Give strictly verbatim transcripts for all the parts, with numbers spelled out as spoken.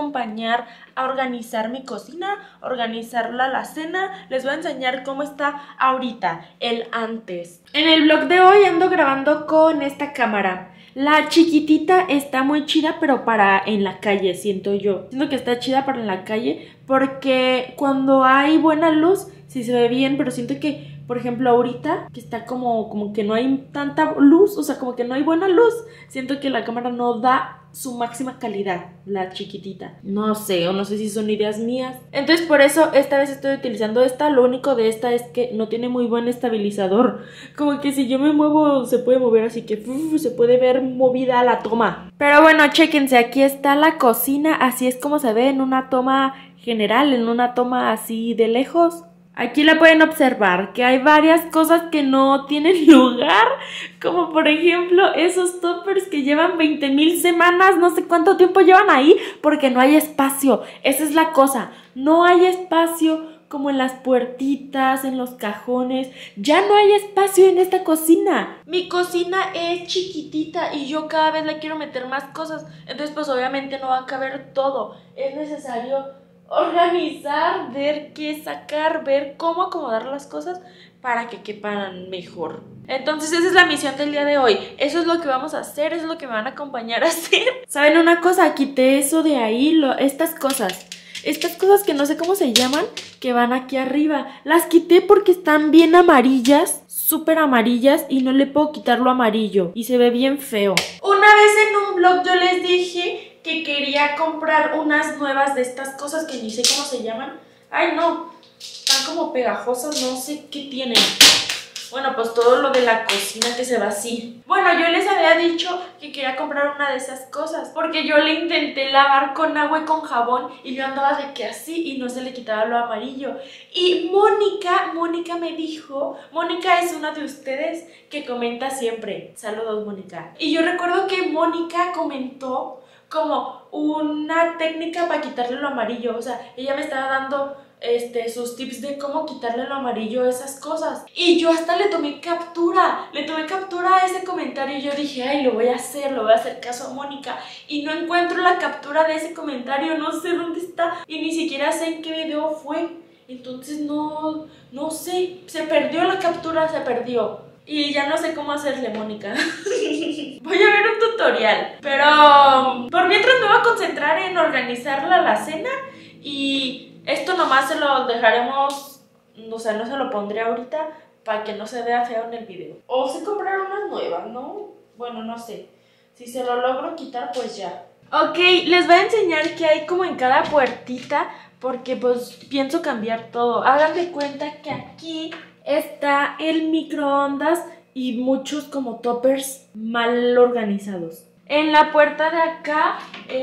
acompañar a organizar mi cocina, organizar la alacena. Les voy a enseñar cómo está ahorita, el antes. En el vlog de hoy ando grabando con esta cámara. La chiquitita está muy chida, pero para en la calle, siento yo. Siento que está chida para en la calle porque cuando hay buena luz, sí se ve bien, pero siento que, por ejemplo, ahorita, que está como, como que no hay tanta luz, o sea, como que no hay buena luz, siento que la cámara no da su máxima calidad, la chiquitita. No sé, o no sé si son ideas mías. Entonces, por eso, esta vez estoy utilizando esta. Lo único de esta es que no tiene muy buen estabilizador. Como que si yo me muevo, se puede mover, así que uf, se puede ver movida la toma. Pero bueno, chéquense, aquí está la cocina. Así es como se ve en una toma general, en una toma así de lejos. Aquí la pueden observar que hay varias cosas que no tienen lugar, como por ejemplo esos toppers que llevan veinte mil semanas, no sé cuánto tiempo llevan ahí, porque no hay espacio. Esa es la cosa, no hay espacio como en las puertitas, en los cajones. Ya no hay espacio en esta cocina. Mi cocina es chiquitita y yo cada vez le quiero meter más cosas, entonces pues obviamente no va a caber todo. Es necesario organizar, ver qué sacar, ver cómo acomodar las cosas para que quepan mejor. Entonces esa es la misión del día de hoy. Eso es lo que vamos a hacer, eso es lo que me van a acompañar a hacer. ¿Saben una cosa? Quité eso de ahí, lo, estas cosas. Estas cosas que no sé cómo se llaman, que van aquí arriba. Las quité porque están bien amarillas, súper amarillas, y no le puedo quitar lo amarillo. Y se ve bien feo. Una vez en un vlog yo les dije que quería comprar unas nuevas de estas cosas que ni sé cómo se llaman. Ay, no, están como pegajosas, no sé qué tienen. Bueno, pues todo lo de la cocina que se va así. Bueno, yo les había dicho que quería comprar una de esas cosas porque yo le intenté lavar con agua y con jabón y yo andaba de que así y no se le quitaba lo amarillo. Y Mónica, Mónica me dijo, Mónica es una de ustedes que comenta siempre. Saludos, Mónica. Y yo recuerdo que Mónica comentó como una técnica para quitarle lo amarillo. O sea, ella me estaba dando este, sus tips de cómo quitarle lo amarillo a esas cosas. Y yo hasta le tomé captura, le tomé captura a ese comentario y yo dije, ay, lo voy a hacer, lo voy a hacer caso a Mónica. Y no encuentro la captura de ese comentario, no sé dónde está y ni siquiera sé en qué video fue. Entonces no, no sé, se perdió la captura, se perdió. Y ya no sé cómo hacerle, Mónica. Voy a ver un tutorial. Pero por mientras me voy a concentrar en organizar la alacena. Y esto nomás se lo dejaremos, o sea, no se lo pondré ahorita para que no se vea feo en el video. O si comprar unas nuevas, ¿no? Bueno, no sé. Si se lo logro quitar, pues ya. Ok, les voy a enseñar qué hay como en cada puertita, porque pues pienso cambiar todo. Hagan de cuenta que aquí está el microondas y muchos como toppers mal organizados. En la puerta de acá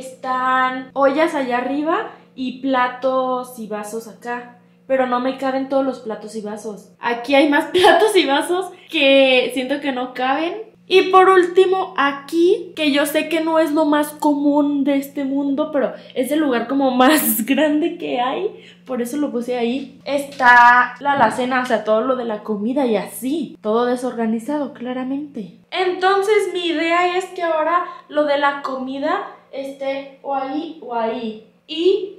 están ollas allá arriba y platos y vasos acá. Pero no me caben todos los platos y vasos. Aquí hay más platos y vasos que siento que no caben. Y por último, aquí, que yo sé que no es lo más común de este mundo, pero es el lugar como más grande que hay, por eso lo puse ahí, está la alacena, o sea, todo lo de la comida y así, todo desorganizado, claramente. Entonces mi idea es que ahora lo de la comida esté o ahí o ahí. Y,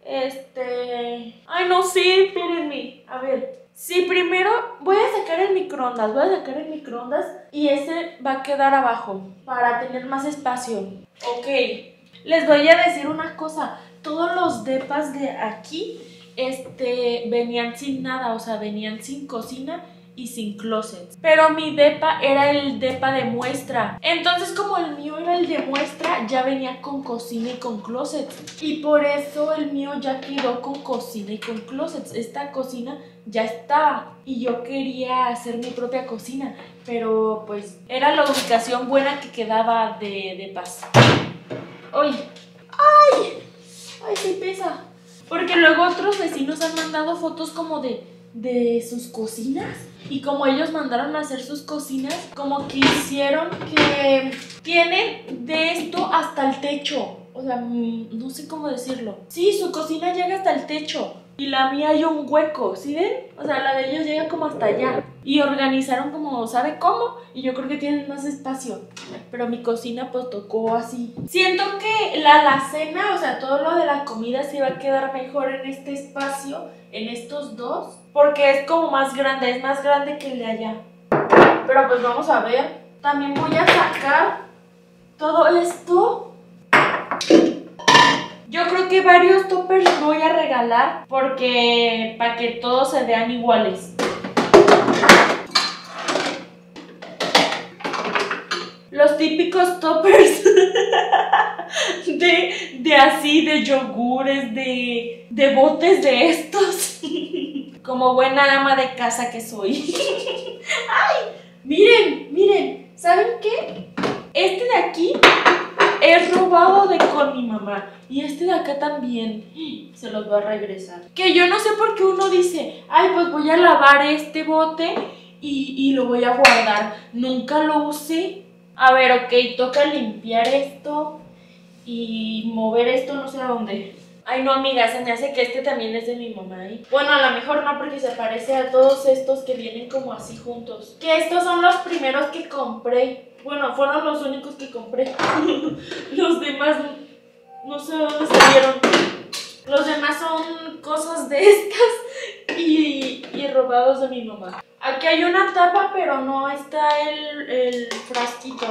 este... ay, no sé, espérenme, a ver... Sí, primero voy a sacar el microondas, voy a sacar el microondas y ese va a quedar abajo para tener más espacio. Ok, les voy a decir una cosa, todos los depas de aquí este, venían sin nada, o sea, venían sin cocina y sin closet. Pero mi depa era el depa de muestra. Entonces, como el mío era el de muestra, ya venía con cocina y con closet. Y por eso el mío ya quedó con cocina y con closet. Esta cocina ya estaba. Y yo quería hacer mi propia cocina. Pero pues era la ubicación buena que quedaba de depas. ¡Ay! ¡Ay! ¡Ay, sí pesa! Porque luego otros vecinos han mandado fotos como de, de sus cocinas. Y como ellos mandaron a hacer sus cocinas, como que hicieron que tienen de esto hasta el techo. O sea, no sé cómo decirlo. Sí, su cocina llega hasta el techo. Y la mía hay un hueco, ¿sí ven? O sea, la de ellos llega como hasta allá. Y organizaron como, ¿sabe cómo? Y yo creo que tienen más espacio. Pero mi cocina pues tocó así. Siento que la alacena, o sea, todo lo de la comida se va a quedar mejor en este espacio, en estos dos. Porque es como más grande, es más grande que el de allá. Pero pues vamos a ver. También voy a sacar todo esto. Yo creo que varios toppers voy a regalar porque para que todos se vean iguales. Los típicos toppers de, de así, de yogures, de, de botes de estos. Como buena ama de casa que soy. ¡Ay! Miren, miren, ¿saben qué? Este de aquí es robado de con mi mamá. Y este de acá también. Se los va a regresar. Que yo no sé por qué uno dice, ay, pues voy a lavar este bote y, y lo voy a guardar. Nunca lo usé. A ver, ok, toca limpiar esto y mover esto no sé a dónde. Ay, no, amiga, se me hace que este también es de mi mamá, ¿eh? Bueno, a lo mejor no, porque se parece a todos estos que vienen como así juntos. Que estos son los primeros que compré. Bueno, fueron los únicos que compré. Los demás no sé dónde salieron. Los demás son cosas de estas y, y robados de mi mamá. Aquí hay una tapa, pero no está el, el frasquito.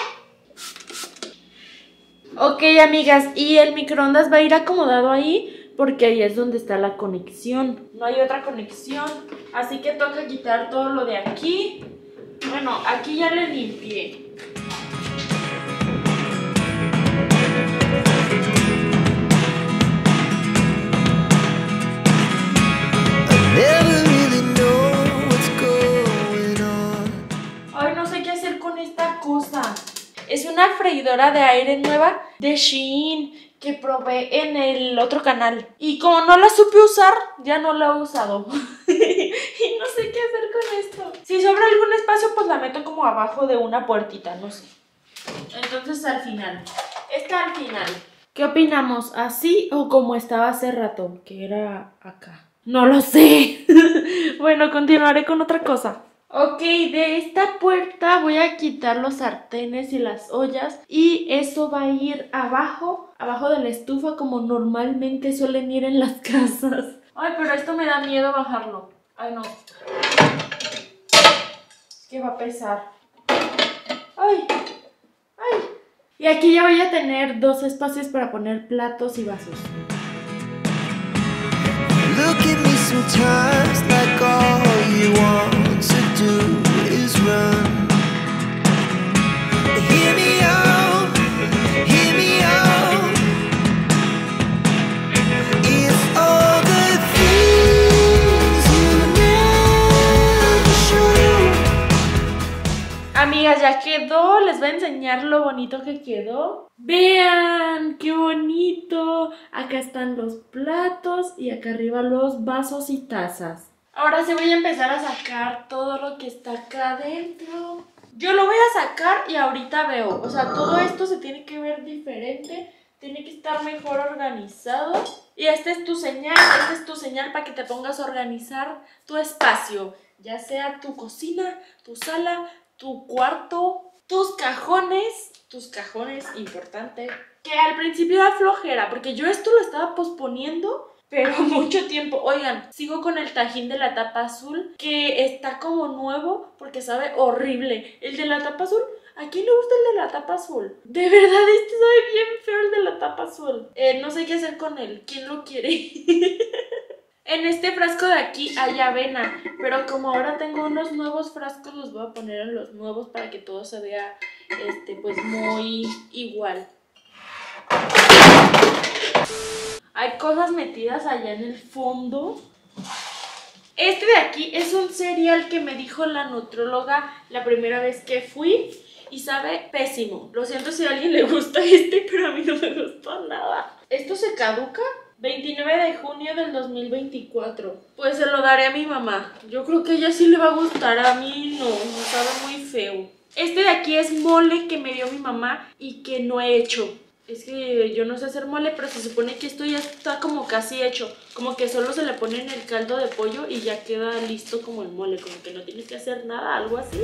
Ok, amigas, y el microondas va a ir acomodado ahí porque ahí es donde está la conexión. No hay otra conexión, así que toca quitar todo lo de aquí. Bueno, aquí ya le limpié. Ay, no sé qué hacer con esta cosa. Es una freidora de aire nueva de Shein que probé en el otro canal. Y como no la supe usar, ya no la he usado. Y no sé qué hacer con esto. Si sobra algún espacio, pues la meto como abajo de una puertita, no sé. Entonces al final. Esta al final. ¿Qué opinamos? ¿Así o como estaba hace rato? Que era acá. No lo sé. Bueno, continuaré con otra cosa. Ok, de esta puerta voy a quitar los sartenes y las ollas y eso va a ir abajo, abajo de la estufa como normalmente suelen ir en las casas. Ay, pero esto me da miedo bajarlo. Ay, no. Es que va a pesar. Ay, ay. Y aquí ya voy a tener dos espacios para poner platos y vasos. Look at me sometimes like all you want to do is run. Hear me out, hear me out. It's all the things you never show. Amigas, ya quedó. Les voy a enseñar lo bonito que quedó. Vean, qué bonito. Acá están los platos y acá arriba los vasos y tazas. Ahora sí voy a empezar a sacar todo lo que está acá adentro. Yo lo voy a sacar y ahorita veo. O sea, todo esto se tiene que ver diferente. Tiene que estar mejor organizado. Y esta es tu señal, esta es tu señal para que te pongas a organizar tu espacio. Ya sea tu cocina, tu sala, tu cuarto, tus cajones. Tus cajones, importante. Que al principio era flojera, porque yo esto lo estaba posponiendo, pero mucho tiempo. Oigan, sigo con el tajín de la tapa azul, que está como nuevo, porque sabe horrible. El de la tapa azul, ¿a quién le gusta el de la tapa azul? De verdad, este sabe bien feo el de la tapa azul. Eh, no sé qué hacer con él. ¿Quién lo quiere? En este frasco de aquí hay avena, pero como ahora tengo unos nuevos frascos, los voy a poner en los nuevos para que todo se vea este, pues muy igual. Hay cosas metidas allá en el fondo. Este de aquí es un cereal que me dijo la nutróloga la primera vez que fui y sabe pésimo. Lo siento si a alguien le gusta este, pero a mí no me gustó nada. ¿Esto se caduca? veintinueve de junio del dos mil veinticuatro. Pues se lo daré a mi mamá. Yo creo que a ella sí le va a gustar. A mí no, me sabe muy feo. Este de aquí es mole que me dio mi mamá y que no he hecho. Es que yo no sé hacer mole, pero se supone que esto ya está como casi hecho. Como que solo se le pone en el caldo de pollo y ya queda listo como el mole. Como que no tienes que hacer nada, algo así.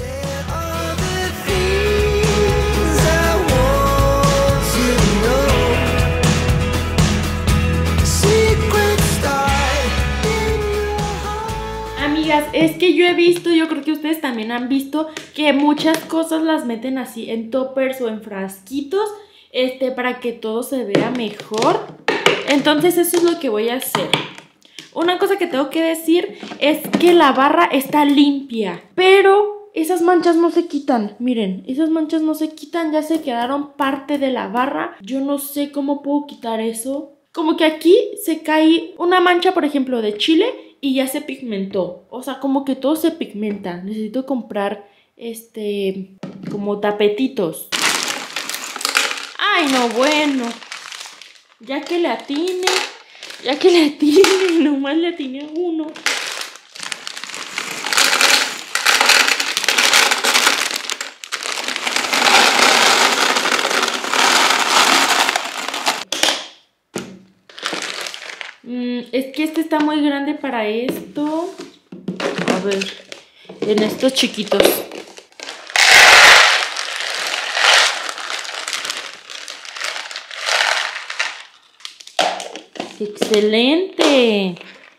Amigas, es que yo he visto, yo creo que ustedes también han visto que muchas cosas las meten así en toppers o en frasquitos. Este, para que todo se vea mejor. Entonces eso es lo que voy a hacer. Una cosa que tengo que decir es que la barra está limpia, pero esas manchas no se quitan. Miren, esas manchas no se quitan, ya se quedaron parte de la barra. Yo no sé cómo puedo quitar eso. Como que aquí se cae una mancha, por ejemplo, de chile y ya se pigmentó. O sea, como que todo se pigmenta. Necesito comprar, este, como tapetitos. Ay, no, bueno, ya que le atine, ya que le atine, nomás le atiné a uno. Mm, es que este está muy grande para esto. A ver, en estos chiquitos. ¡Excelente!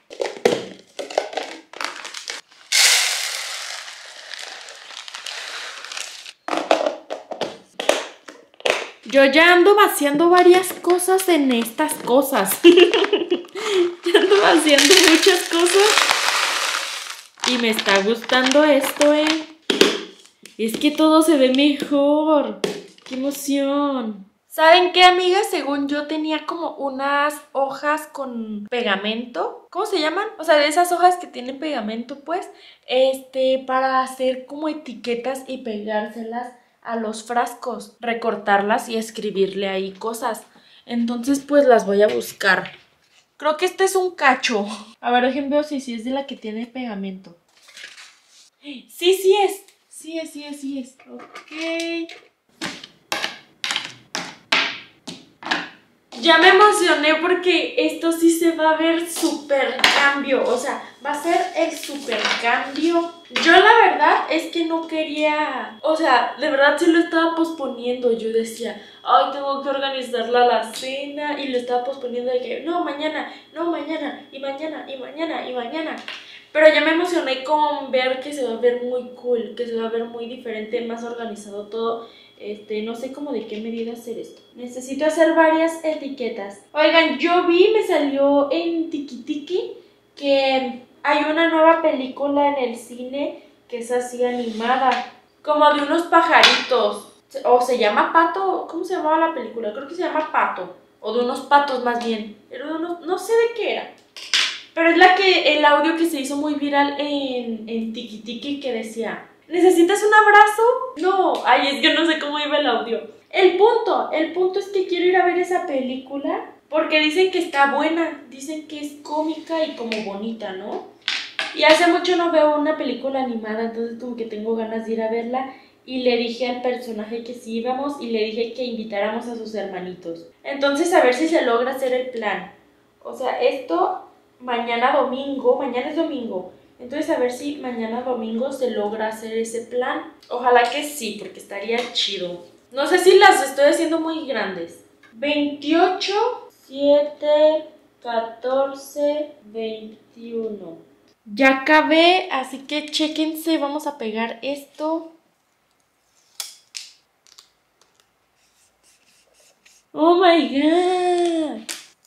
Yo ya ando vaciando varias cosas en estas cosas. Ya ando vaciando muchas cosas. Y me está gustando esto, ¿eh? Es que todo se ve mejor. ¡Qué emoción! ¿Saben qué, amigas? Según yo tenía como unas hojas con pegamento. ¿Cómo se llaman? O sea, de esas hojas que tienen pegamento, pues. Este, para hacer como etiquetas y pegárselas a los frascos. Recortarlas y escribirle ahí cosas. Entonces, pues las voy a buscar. Creo que este es un cacho. A ver, déjenme ver si sí es de la que tiene pegamento. Sí, sí es. Sí es, sí es, sí es. Ok. Ya me emocioné porque esto sí se va a ver súper cambio. O sea, va a ser el súper cambio. Yo la verdad es que no quería... O sea, de verdad sí lo estaba posponiendo. Yo decía, ay, tengo que organizar la alacena. Y lo estaba posponiendo de que, no, mañana, no, mañana, y mañana, y mañana, y mañana. Pero ya me emocioné con ver que se va a ver muy cool. Que se va a ver muy diferente, más organizado todo. Este, no sé cómo de qué medida hacer esto. Necesito hacer varias etiquetas. Oigan, yo vi, me salió en Tiki Tiki que hay una nueva película en el cine que es así animada, como de unos pajaritos. O se llama Pato, ¿cómo se llamaba la película? Creo que se llama Pato. O de unos patos más bien. Pero no, no sé de qué era. Pero es la que, el audio que se hizo muy viral en, en Tiki Tiki que decía... ¿Necesitas un abrazo? No, ay, es que no sé cómo iba el audio. El punto, el punto es que quiero ir a ver esa película porque dicen que está buena, dicen que es cómica y como bonita, ¿no? Y hace mucho no veo una película animada, entonces como que tengo ganas de ir a verla. Y le dije al personaje que sí íbamos y le dije que invitáramos a sus hermanitos. Entonces a ver si se logra hacer el plan. O sea, esto mañana domingo, mañana es domingo. Entonces a ver si mañana domingo se logra hacer ese plan. Ojalá que sí, porque estaría chido. No sé si las estoy haciendo muy grandes. veintiocho, siete, catorce, veintiuno. Ya acabé, así que chéquense. Vamos a pegar esto. ¡Oh, my God!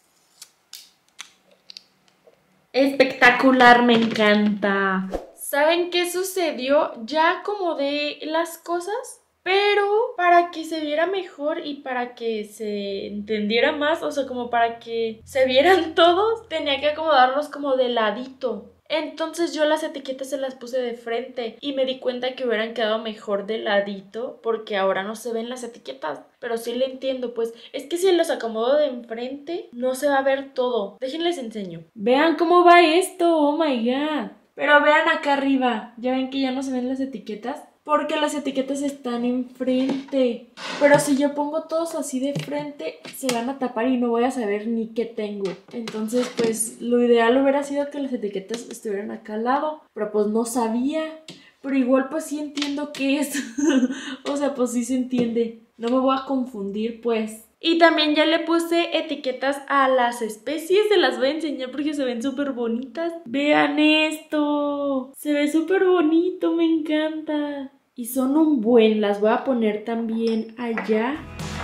Espectacular, me encanta. ¿Saben qué sucedió? Ya acomodé las cosas, pero para que se viera mejor y para que se entendiera más, o sea, como para que se vieran todos, tenía que acomodarlos como de ladito. Entonces yo las etiquetas se las puse de frente y me di cuenta que hubieran quedado mejor de ladito porque ahora no se ven las etiquetas. Pero sí le entiendo, pues es que si los acomodo de enfrente no se va a ver todo. Déjenles enseño. Vean cómo va esto, oh my God. Pero vean acá arriba, ¿ya ven que ya no se ven las etiquetas? porque las etiquetas están enfrente. Pero si yo pongo todos así de frente, se van a tapar y no voy a saber ni qué tengo. Entonces, pues, lo ideal hubiera sido que las etiquetas estuvieran acá al lado. Pero pues no sabía. Pero igual pues sí entiendo qué es. O sea, pues sí se entiende. No me voy a confundir, pues. Y también ya le puse etiquetas a las especies. Se las voy a enseñar porque se ven súper bonitas. Vean esto. Se ve súper bonito, me encanta. Y son un buen. Las voy a poner también allá.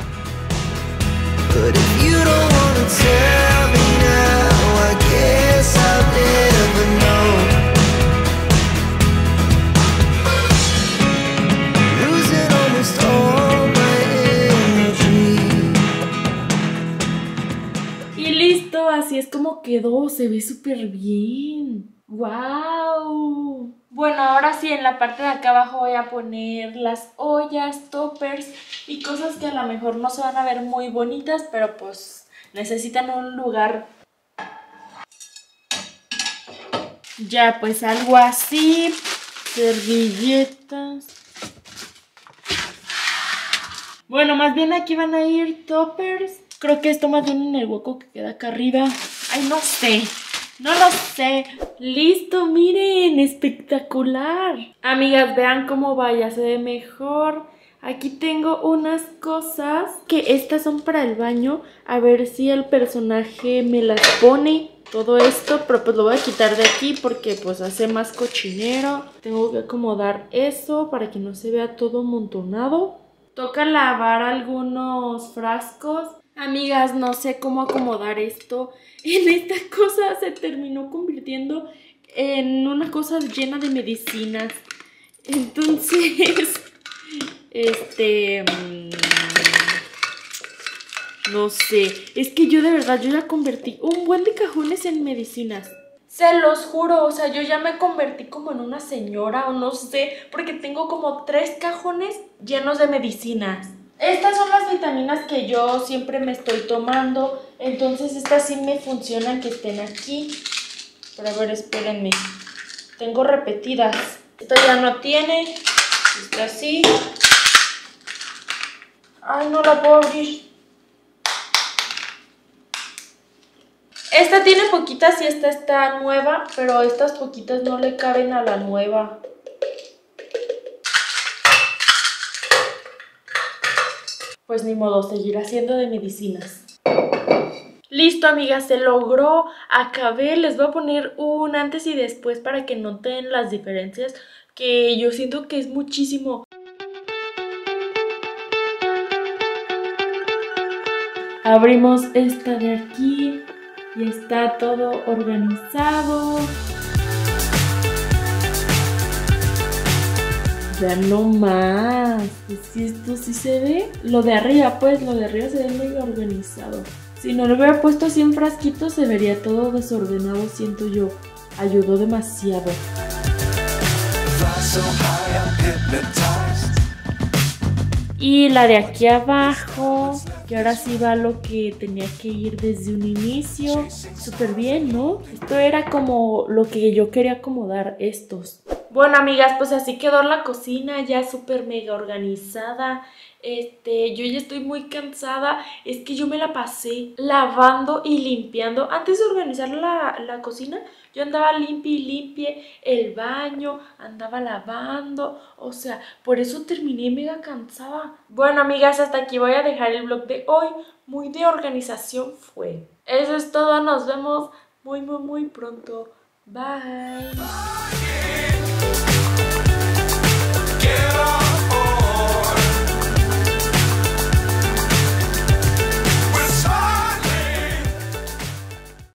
But if you don't wanna tell me now, I guess I'll never know. Losing almost all my energy. Y listo, así es como quedó. Se ve súper bien. ¡Wow! Bueno, ahora sí, en la parte de acá abajo voy a poner las ollas, toppers y cosas que a lo mejor no se van a ver muy bonitas, pero pues necesitan un lugar. Ya, pues algo así. Servilletas. Bueno, más bien aquí van a ir toppers. Creo que esto más bien en el hueco que queda acá arriba. Ay, no sé. No lo sé. Listo, miren, espectacular. Amigas, vean cómo vaya, se ve mejor. Aquí tengo unas cosas que estas son para el baño. A ver si el personaje me las pone. Todo esto, pero pues lo voy a quitar de aquí porque pues hace más cochinero. Tengo que acomodar eso para que no se vea todo amontonado. Toca lavar algunos frascos. Amigas, no sé cómo acomodar esto. En esta cosa se terminó convirtiendo en una cosa llena de medicinas. Entonces, este... no sé. Es que yo de verdad, yo ya convertí un buen de cajones en medicinas. Se los juro, o sea, yo ya me convertí como en una señora o no sé. Porque tengo como tres cajones llenos de medicinas. Estas son las vitaminas que yo siempre me estoy tomando. Entonces estas sí me funcionan que estén aquí. Pero a ver, espérenme. Tengo repetidas. Esta ya no tiene. Esta sí. Ay, no la puedo abrir. Esta tiene poquitas y esta está nueva. Pero estas poquitas no le caben a la nueva. Pues ni modo, seguir haciendo de medicinas. Listo, amigas, se logró. Acabé. Les voy a poner un antes y después para que noten las diferencias, que yo siento que es muchísimo. Abrimos esta de aquí y está todo organizado. Ya no más. Si esto sí se ve. Lo de arriba, pues, lo de arriba se ve muy organizado. Si no lo hubiera puesto así en frasquitos, se vería todo desordenado, siento yo. Ayudó demasiado. Y la de aquí abajo, que ahora sí va lo que tenía que ir desde un inicio. Súper bien, ¿no? Esto era como lo que yo quería acomodar estos. Bueno, amigas, pues así quedó la cocina ya súper mega organizada. Este, yo ya estoy muy cansada. Es que yo me la pasé lavando y limpiando. Antes de organizar la, la cocina, yo andaba limpia y limpie el baño, andaba lavando. O sea, por eso terminé mega cansada. Bueno, amigas, hasta aquí voy a dejar el vlog de hoy. Muy de organización fue. Eso es todo, nos vemos muy, muy, muy pronto. Bye.